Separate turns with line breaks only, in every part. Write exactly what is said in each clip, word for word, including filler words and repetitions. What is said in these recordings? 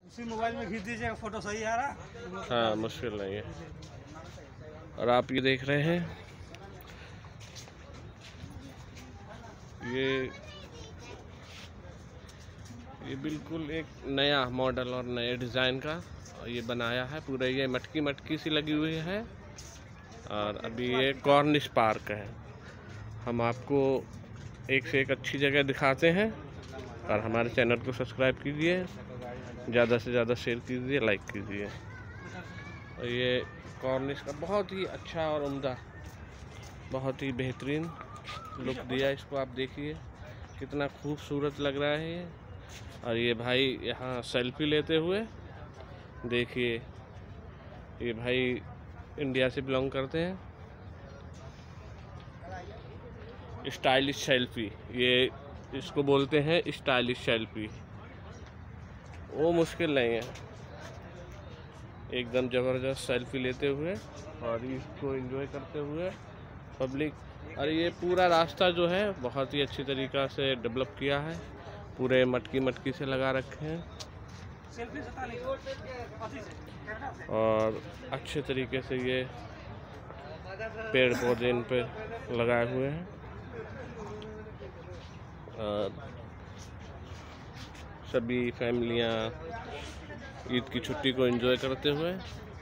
उसी मोबाइल में खींच दीजिएगा, फोटो सही आ रहा।
हाँ, मुश्किल नहीं है। और आप ये देख रहे हैं, ये ये बिल्कुल एक नया मॉडल और नए डिज़ाइन का ये बनाया है। पूरे ये मटकी मटकी सी लगी हुई है। और अभी ये कॉर्निश पार्क है। हम आपको एक से एक अच्छी जगह दिखाते हैं। और हमारे चैनल को सब्सक्राइब कीजिए, ज़्यादा से ज़्यादा शेयर कीजिए, लाइक कीजिए। और ये कॉर्निश का बहुत ही अच्छा और उम्दा, बहुत ही बेहतरीन लुक दिया इसको। आप देखिए कितना खूबसूरत लग रहा है ये। और ये भाई यहाँ सेल्फी लेते हुए, देखिए ये भाई इंडिया से बिलोंग करते हैं। स्टाइलिश सेल्फी, ये इसको बोलते हैं स्टाइलिश सेल्फी। वो मुश्किल नहीं है, एकदम ज़बरदस्त सेल्फी लेते हुए और इसको एंजॉय करते हुए पब्लिक। और ये पूरा रास्ता जो है बहुत ही अच्छी तरीक़ा से डेवलप किया है, पूरे मटकी मटकी से लगा रखे हैं और अच्छे तरीके से ये पेड़ पौधे इन पे लगाए हुए हैं। और सभी फैमिलियाँ ईद की छुट्टी को एंजॉय करते हुए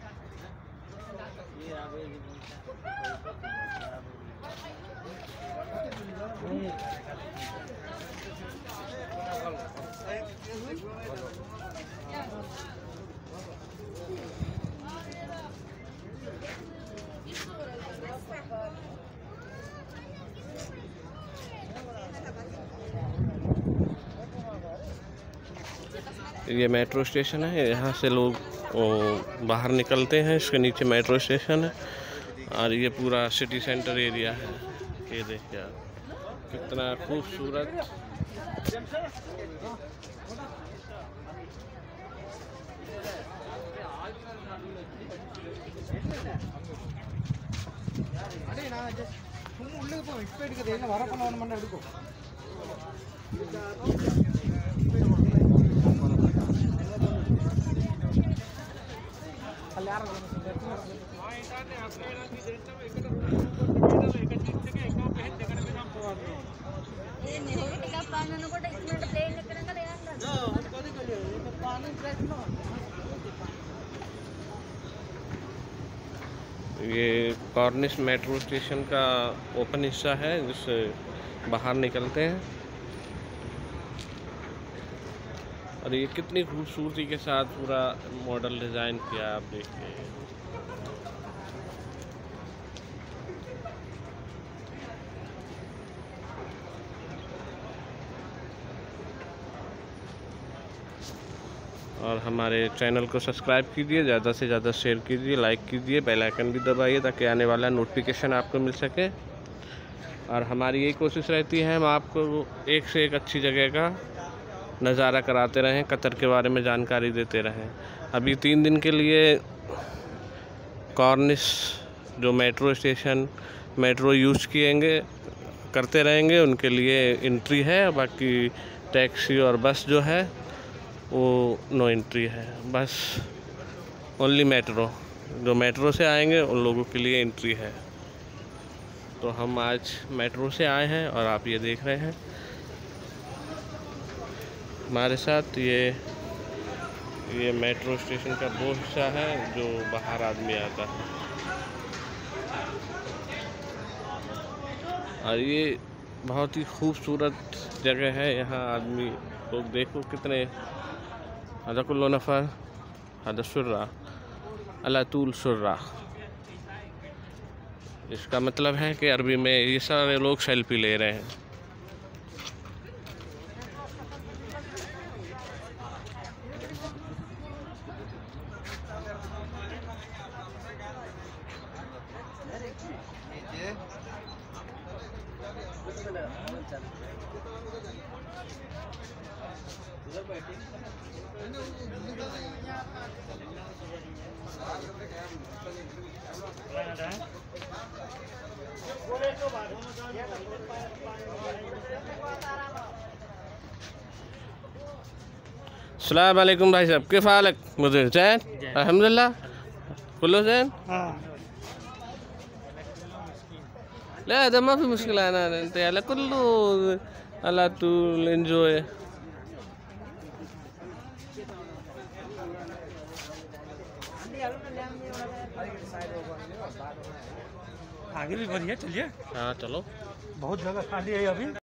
ये मेट्रो स्टेशन है। यहाँ से लोग बाहर निकलते हैं। इसके नीचे मेट्रो स्टेशन है और ये पूरा सिटी सेंटर एरिया है। ये देखिए आप कितना खूबसूरत। ये कॉर्निश मेट्रो स्टेशन का ओपन हिस्सा है जिससे बाहर निकलते हैं। और ये कितनी खूबसूरती के साथ पूरा मॉडल डिज़ाइन किया, आप देखिए। और हमारे चैनल को सब्सक्राइब कीजिए, ज़्यादा से ज़्यादा शेयर कीजिए, लाइक कीजिए, बेल आइकन भी दबाइए ताकि आने वाला नोटिफिकेशन आपको मिल सके। और हमारी यही कोशिश रहती है हम आपको एक से एक अच्छी जगह का नज़ारा कराते रहें, कतर के बारे में जानकारी देते रहें। अभी तीन दिन के लिए कॉर्निश जो मेट्रो स्टेशन मेट्रो यूज़ किएंगे करते रहेंगे उनके लिए एंट्री है। बाकी टैक्सी और बस जो है वो नो एंट्री है। बस ओनली मेट्रो, जो मेट्रो से आएंगे उन लोगों के लिए एंट्री है। तो हम आज मेट्रो से आए हैं और आप ये देख रहे हैं हमारे साथ। ये ये मेट्रो स्टेशन का वो हिस्सा है जो बाहर आदमी आता है। और ये बहुत ही खूबसूरत जगह है। यहाँ आदमी लोग देखो कितने हदकुल्लो नफ़र हदसुर्रा अला तूल सुर्रा। इसका मतलब है कि अरबी में ये सारे लोग सेल्फी ले रहे हैं। अस्सलाम वालेकुम भाई साहब, किफ हालक? मुझे जैन अल्हम्दुलिल्लाह कुल्लू जैन।
हाँ
لا ده ما في مشكلة، أنا أنت على كله على to enjoy.
आगे भी बढ़िया, चलिए।
हाँ चलो।
बहुत जगह खाली है अभी।